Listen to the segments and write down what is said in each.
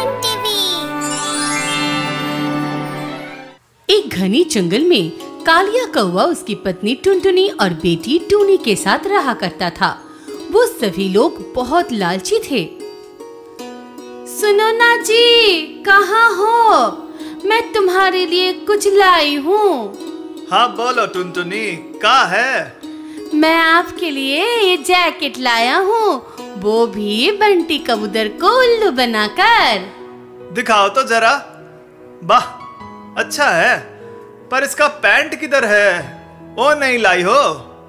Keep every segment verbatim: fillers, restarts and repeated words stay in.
Cartoon TV. एक घनी जंगल में कालिया कौवा उसकी पत्नी टुनटुनी और बेटी टूनी के साथ रहा करता था। वो सभी लोग बहुत लालची थे। सुनो ना जी, कहाँ हो? मैं तुम्हारे लिए कुछ लाई हूँ। हाँ बोलो टुनटुनी, क्या है? मैं आपके लिए ये जैकेट लाया हूँ, वो भी बंटी कबूतर को उल्लू बनाकर। दिखाओ तो जरा। वाह, अच्छा है, पर इसका पैंट किधर है? वो नहीं लाई हो?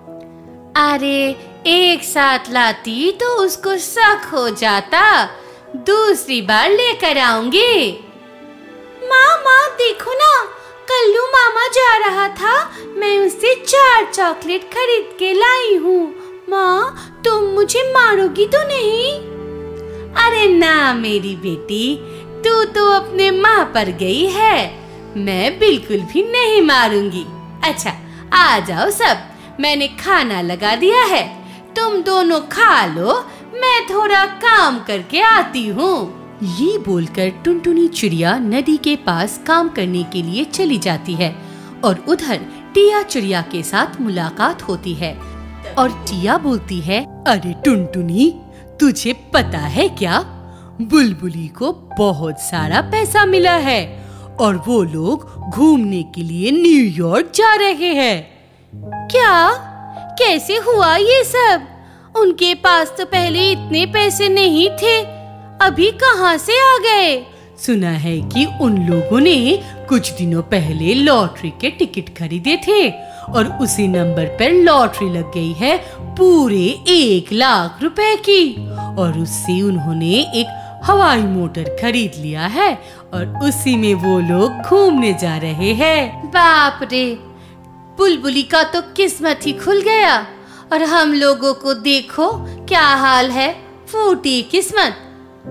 अरे एक साथ लाती तो उसको शक हो जाता, दूसरी बार लेकर आऊंगी। माँ माँ देखो ना, कल्लू मामा जा रहा था, मैं उससे चार चॉकलेट खरीद के लाई हूँ। माँ तुम मुझे मारोगी तो नहीं? अरे ना मेरी बेटी, तू तो अपने माँ पर गई है, मैं बिल्कुल भी नहीं मारूंगी। अच्छा आ जाओ सब, मैंने खाना लगा दिया है, तुम दोनों खा लो, मैं थोड़ा काम करके आती हूँ। ये बोलकर टुनटुनी चिड़िया नदी के पास काम करने के लिए चली जाती है और उधर टिया चिड़िया के साथ मुलाकात होती है और टिया बोलती है, अरे टुनटुनी, तुझे पता है क्या, बुलबुली को बहुत सारा पैसा मिला है और वो लोग घूमने के लिए न्यूयॉर्क जा रहे हैं। क्या? कैसे हुआ ये सब? उनके पास तो पहले इतने पैसे नहीं थे, अभी कहाँ से आ गए? सुना है कि उन लोगों ने कुछ दिनों पहले लॉटरी के टिकट खरीदे थे और उसी नंबर पर लॉटरी लग गई है पूरे एक लाख रुपए की, और उससे उन्होंने एक हवाई मोटर खरीद लिया है और उसी में वो लोग घूमने जा रहे हैं। बाप रे, बुलबुली का तो किस्मत ही खुल गया और हम लोगों को देखो क्या हाल है, फूटी किस्मत।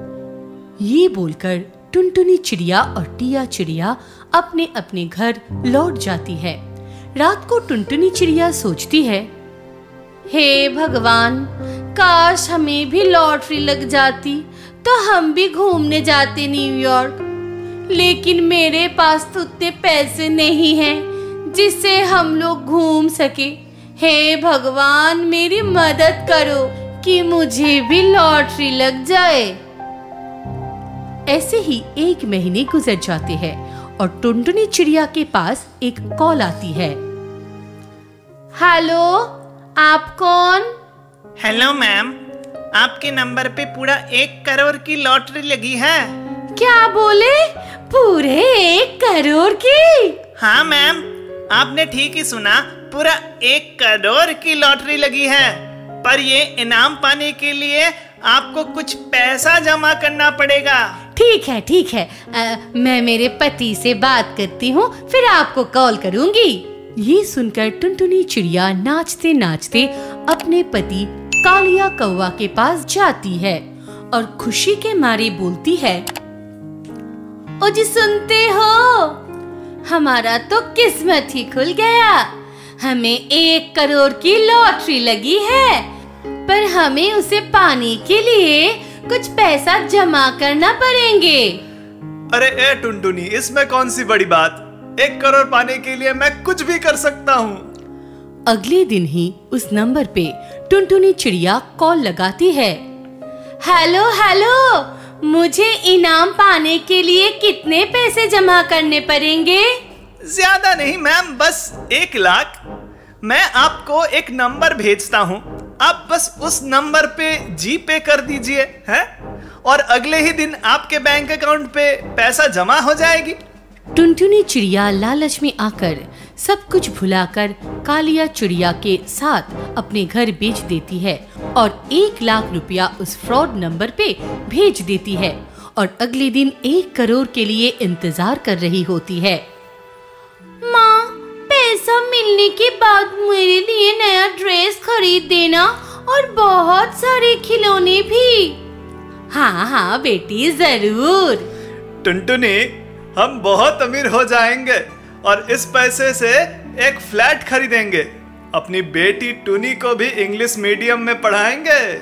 ये बोलकर टुनटुनी चिड़िया और टिया चिड़िया अपने अपने घर लौट जाती है। रात को टुनटुनी चिड़िया सोचती है, हे भगवान, काश हमें भी लॉटरी लग जाती तो हम भी घूमने जाते न्यूयॉर्क, लेकिन मेरे पास तो उतने पैसे नहीं हैं जिससे हम लोग घूम सके। हे भगवान, मेरी मदद करो कि मुझे भी लॉटरी लग जाए। ऐसे ही एक महीने गुजर जाते हैं और टुनटुनी चिड़िया के पास एक कॉल आती है। हेलो, आप कौन? हेलो मैम, आपके नंबर पे पूरा एक करोड़ की लॉटरी लगी है। क्या बोले? पूरे एक करोड़ की? हाँ मैम, आपने ठीक ही सुना, पूरा एक करोड़ की लॉटरी लगी है, पर ये इनाम पाने के लिए आपको कुछ पैसा जमा करना पड़ेगा। ठीक है ठीक है, आ, मैं मेरे पति से बात करती हूँ, फिर आपको कॉल करूँगी। ये सुनकर टुनटुनी चिड़िया नाचते नाचते अपने पति कालिया कौवा के पास जाती है और खुशी के मारे बोलती है, ओ जी सुनते हो, हमारा तो किस्मत ही खुल गया, हमें एक करोड़ की लॉटरी लगी है, पर हमें उसे पाने के लिए कुछ पैसा जमा करना पड़ेंगे। अरे ए टुनटुनी, इसमें कौन सी बड़ी बात, एक करोड़ पाने के लिए मैं कुछ भी कर सकता हूँ। अगले दिन ही उस नंबर पे टुनटुनी चिड़िया कॉल लगाती है। हेलो हेलो, मुझे इनाम पाने के लिए कितने पैसे जमा करने पड़ेंगे? ज्यादा नहीं मैम, बस एक लाख। मैं आपको एक नंबर भेजता हूँ, आप बस उस नंबर पे जी पे कर दीजिए, हैं? और अगले ही दिन आपके बैंक अकाउंट पे पैसा जमा हो जाएगी। टुनटुनी चिड़िया लालच में आकर सब कुछ भुलाकर कालिया चिड़िया के साथ अपने घर बेच देती है और एक लाख रुपया उस फ्रॉड नंबर पे भेज देती है और अगले दिन एक करोड़ के लिए इंतजार कर रही होती है। माँ, पैसा मिलने के बाद मेरे लिए नया ड्रेस खरीद देना और बहुत सारे खिलौने भी। हाँ हाँ बेटी, जरूर। टुनटुनी, हम बहुत अमीर हो जाएंगे और इस पैसे से एक फ्लैट खरीदेंगे, अपनी बेटी टुनी को भी इंग्लिश मीडियम में पढ़ाएंगे।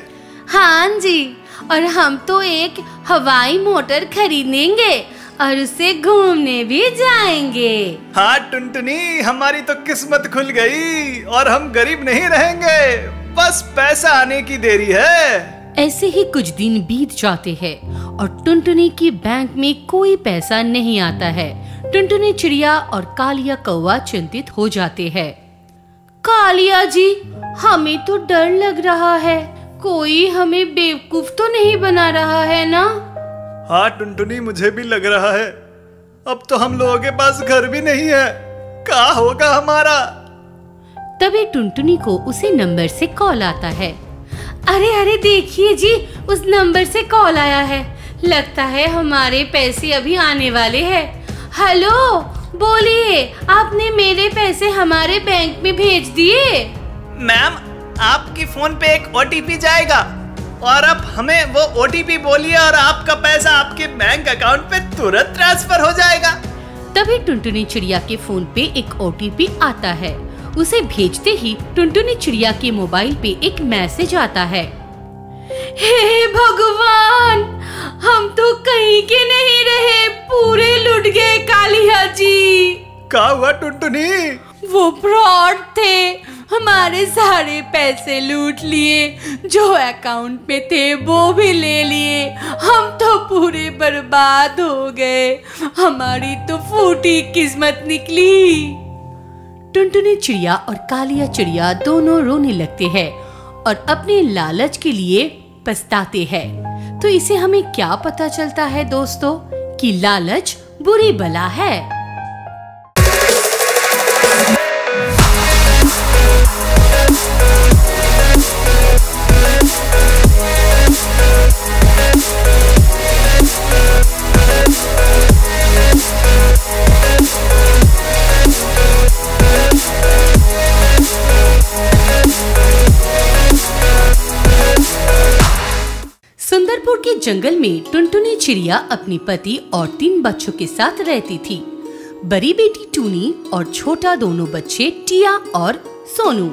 हाँ जी, और हम तो एक हवाई मोटर खरीदेंगे और उससे घूमने भी जाएंगे। हाँ टुनटुनी, हमारी तो किस्मत खुल गई और हम गरीब नहीं रहेंगे, बस पैसा आने की देरी है। ऐसे ही कुछ दिन बीत जाते हैं और टुनटुनी की बैंक में कोई पैसा नहीं आता है। टुनटुनी चिड़िया और कालिया कौवा चिंतित हो जाते हैं। कालिया जी, हमें तो डर लग रहा है, कोई हमें बेवकूफ तो नहीं बना रहा है ना? हाँ टुनटुनी, मुझे भी लग रहा है। अब तो हम लोगों के पास घर भी नहीं है, क्या होगा हमारा? तभी टुनटुनी को उसी नंबर से कॉल आता है। अरे अरे देखिए जी, उस नंबर से कॉल आया है, लगता है हमारे पैसे अभी आने वाले हैं। हेलो, बोलिए, आपने मेरे पैसे हमारे बैंक में भेज दिए? मैम, आपकी फोन पे एक ओटीपी जाएगा और अब हमें वो ओटीपी बोलिए और आपका पैसा आपके बैंक अकाउंट पे तुरंत ट्रांसफर हो जाएगा। तभी टुनटुनी चिड़िया के फोन पे एक ओटीपी आता है। उसे भेजते ही टुनटुनी चिड़िया के मोबाइल पे एक मैसेज आता है। हे भगवान, हम तो कहीं के नहीं रहे, पूरे लुट गए कालिया जी। क्या हुआ टुनटुनी? वो फ्रॉड थे, हमारे सारे पैसे लूट लिए, जो अकाउंट में थे वो भी ले लिए, हम तो पूरे बर्बाद हो गए, हमारी तो फूटी किस्मत निकली। टुनटुनी चिड़िया और कालिया चिड़िया दोनों रोने लगते हैं और अपने लालच के लिए पछताते हैं। तो इसे हमें क्या पता चलता है दोस्तों कि लालच बुरी बला है। सुंदरपुर के जंगल में टुनटुनी चिड़िया अपने पति और तीन बच्चों के साथ रहती थी। बड़ी बेटी टूनी और छोटा दोनों बच्चे टिया और सोनू।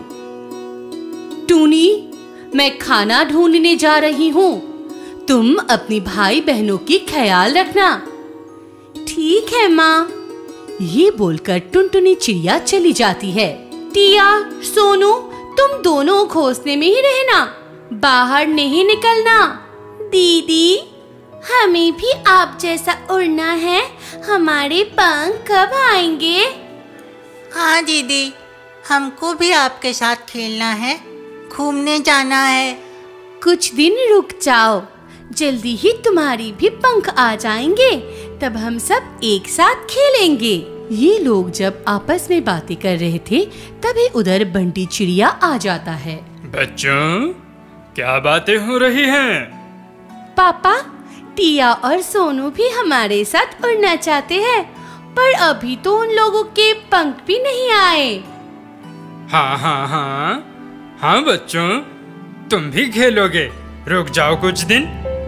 टूनी, मैं खाना ढूंढने जा रही हूँ, तुम अपनी भाई बहनों की ख्याल रखना। ठीक है माँ। ये बोलकर टुनटुनी चिड़िया चली जाती है। टिया, सोनू, तुम दोनों घोंसले में ही रहना, बाहर नहीं निकलना। दीदी, हमें भी आप जैसा उड़ना है, हमारे पंख कब आएंगे? हाँ दीदी, हमको भी आपके साथ खेलना है, घूमने जाना है। कुछ दिन रुक जाओ, जल्दी ही तुम्हारी भी पंख आ जाएंगे, तब हम सब एक साथ खेलेंगे। ये लोग जब आपस में बातें कर रहे थे तभी उधर बंटी चिड़िया आ जाता है। बच्चों, क्या बातें हो रही हैं? पापा, टिया और सोनू भी हमारे साथ उड़ना चाहते हैं, पर अभी तो उन लोगों के पंख भी नहीं आए। हाँ हाँ हाँ हाँ बच्चों, तुम भी खेलोगे, रुक जाओ कुछ दिन।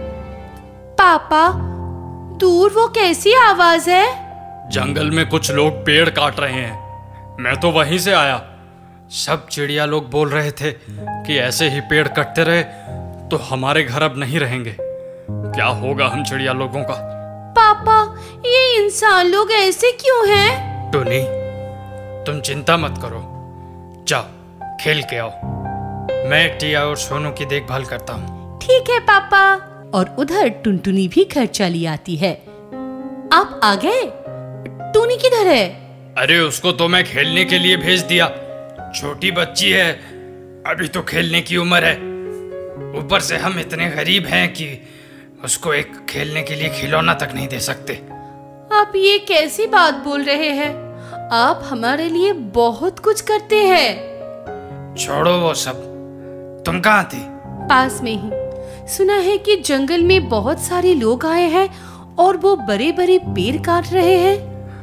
पापा, दूर वो कैसी आवाज है? जंगल में कुछ लोग पेड़ काट रहे हैं, मैं तो वहीं से आया। सब चिड़िया लोग बोल रहे थे कि ऐसे ही पेड़ कटते रहे तो हमारे घर अब नहीं रहेंगे। क्या होगा हम चिड़िया लोगों का? पापा, ये इंसान लोग ऐसे क्यों हैं? टुनी, तुम चिंता मत करो, जाओ खेल के आओ, मैं टिया और सोनू की देखभाल करता हूँ। ठीक है पापा। और उधर टुनटुनी भी घर चली आती है। आप आ गए? टूनी किधर है? अरे उसको तो मैं खेलने के लिए भेज दिया, छोटी बच्ची है, अभी तो खेलने की उम्र है। ऊपर से हम इतने गरीब हैं कि उसको एक खेलने के लिए खिलौना तक नहीं दे सकते। आप ये कैसी बात बोल रहे हैं? आप हमारे लिए बहुत कुछ करते हैं। छोड़ो वो सब, तुम कहाँ थी? पास में ही। सुना है कि जंगल में बहुत सारे लोग आए हैं और वो बड़े बड़े पेड़ काट रहे हैं।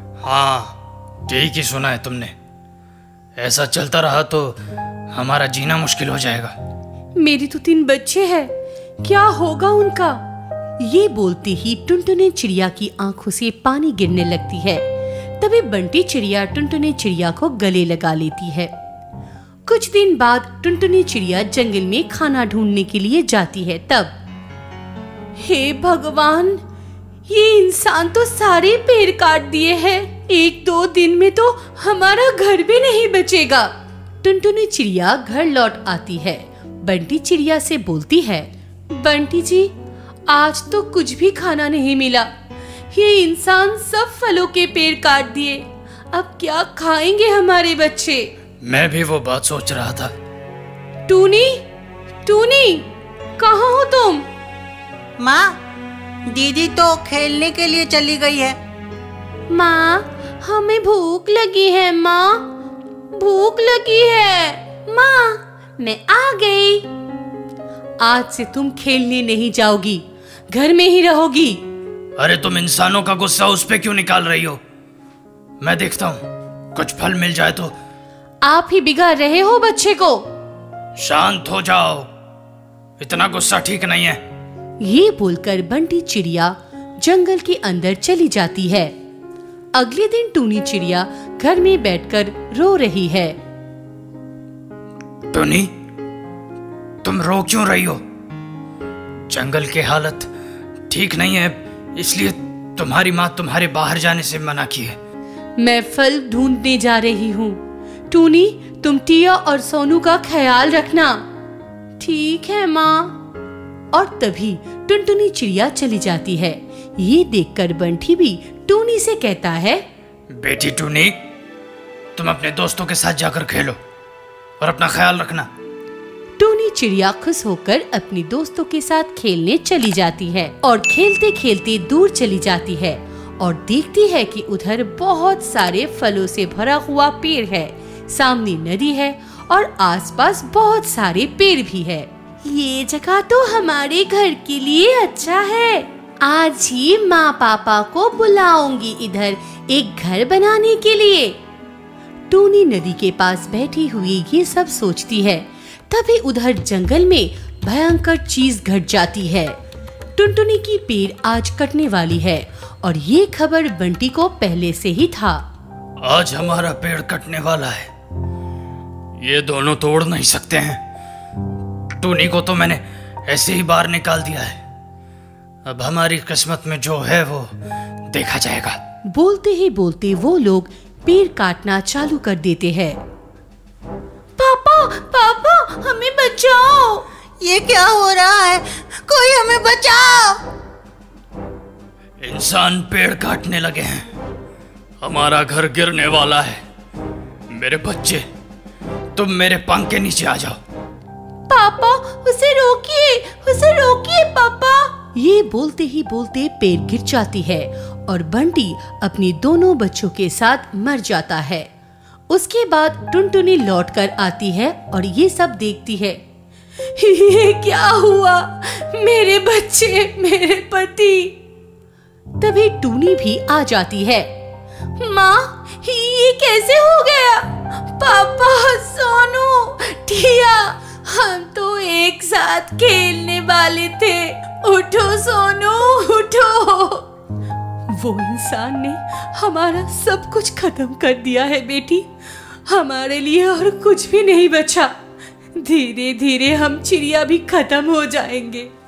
हाँ, ठीक ही सुना है तुमने। ऐसा चलता रहा तो हमारा जीना मुश्किल हो जाएगा। मेरी तो तीन बच्चे हैं, क्या होगा उनका? ये बोलती ही टुनटुनी चिड़िया की आंखों से पानी गिरने लगती है। तभी बंटी चिड़िया टुनटुनी चिड़िया को गले लगा लेती है। कुछ दिन बाद टुनटुनी चिड़िया जंगल में खाना ढूंढने के लिए जाती है। तब हे भगवान, ये इंसान तो सारे पेड़ काट दिए हैं। एक दो दिन में तो हमारा घर भी नहीं बचेगा। टुनटुनी चिड़िया घर लौट आती है। बंटी चिड़िया से बोलती है, बंटी जी, आज तो कुछ भी खाना नहीं मिला। ये इंसान सब फलों के पेड़ काट दिए। अब क्या खाएंगे हमारे बच्चे? मैं भी वो बात सोच रहा था। टूनी, टूनी, कहाँ हो तुम? माँ, दीदी तो खेलने के लिए चली गई है। माँ, हमें भूख लगी है। माँ, भूख लगी है। माँ, मैं आ गई। आज से तुम खेलने नहीं जाओगी, घर में ही रहोगी। अरे तुम इंसानों का गुस्सा उस पे क्यों निकाल रही हो? मैं देखता हूँ, कुछ फल मिल जाए तो। आप ही बिगाड़ रहे हो बच्चे को। शांत हो जाओ, इतना गुस्सा ठीक नहीं है। ये बोलकर बंटी चिड़िया जंगल के अंदर चली जाती है। अगले दिन टूनी चिड़िया घर में बैठकर रो रही है। टूनी, तुम रो क्यों रही हो? जंगल की हालत ठीक नहीं है, इसलिए तुम्हारी माँ तुम्हारे बाहर जाने से मना की है। मैं फल ढूंढने जा रही हूँ। टूनी, तुम टिया और सोनू का ख्याल रखना। ठीक है माँ। और तभी टुनटुनी चिड़िया चली जाती है। ये देखकर बंटी भी टूनी से कहता है, बेटी टूनी, तुम अपने दोस्तों के साथ जाकर खेलो और अपना ख्याल रखना। टूनी चिड़िया खुश होकर अपनी दोस्तों के साथ खेलने चली जाती है और खेलते खेलते दूर चली जाती है और देखती है कि उधर बहुत सारे फलों से भरा हुआ पेड़ है। सामने नदी है और आसपास बहुत सारे पेड़ भी है। ये जगह तो हमारे घर के लिए अच्छा है। आज ही माँ पापा को बुलाऊंगी इधर एक घर बनाने के लिए। टूनी नदी के पास बैठी हुई ये सब सोचती है। तभी उधर जंगल में भयंकर चीज घट जाती है। टुनटुनी की पेड़ आज कटने वाली है और ये खबर बंटी को पहले से ही था। आज हमारा पेड़ कटने वाला है। ये दोनों तोड़ नहीं सकते हैं। टूनी को तो मैंने ऐसे ही बाहर निकाल दिया है। अब हमारी किस्मत में जो है वो देखा जाएगा। बोलते ही बोलते वो लोग पेड़ काटना चालू कर देते हैं। पापा, पापा, हमें बचाओ। ये क्या हो रहा है? कोई हमें बचाओ। इंसान पेड़ काटने लगे हैं। हमारा घर गिरने वाला है। मेरे बच्चे, तुम मेरे पंख के नीचे आ जाओ। पापा, उसे रोकिए, उसे रोकिए पापा। ये बोलते ही बोलते पेड़ गिर जाती है और बंटी अपनी दोनों बच्चों के साथ मर जाता है। उसके बाद टुनटुनी लौट कर आती है और ये सब देखती है। ये क्या हुआ? मेरे बच्चे, मेरे पति। तभी टूनी भी आ जाती है। माँ, ये कैसे हो गया? पापा, सोनू, टिया, हम तो एक साथ खेलने वाले थे। उठो सोनू, उठो। वो इंसान ने हमारा सब कुछ खत्म कर दिया है बेटी। हमारे लिए और कुछ भी नहीं बचा। धीरे धीरे हम चिड़िया भी खत्म हो जाएंगे।